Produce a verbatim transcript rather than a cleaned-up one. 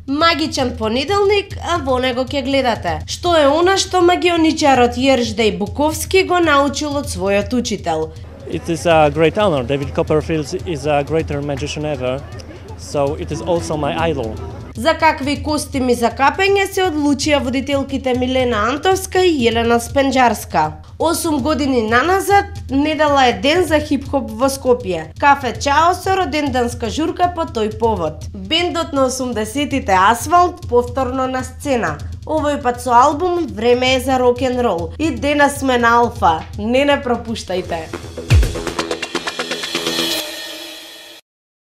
Магичен понеделник, а во него ќе гледате што е она што магионичарот Јерждеј Буковски го научил од својот учител. It is a great honor. David Copperfield is a greater magician ever, so it is also my idol. За какви костими за капење се одлучија водителките Милена Антовска и Јелена Спенџарска. осум години наназад, недела е ден за хип-хоп во Скопје. Кафе Чао со роденденска журка по тој повод. Бендот на осумдесетите Асфалт повторно на сцена. Овој пат со албум Време е за рок-н-рол. И денес сме на Алфа. Не не пропуштајте.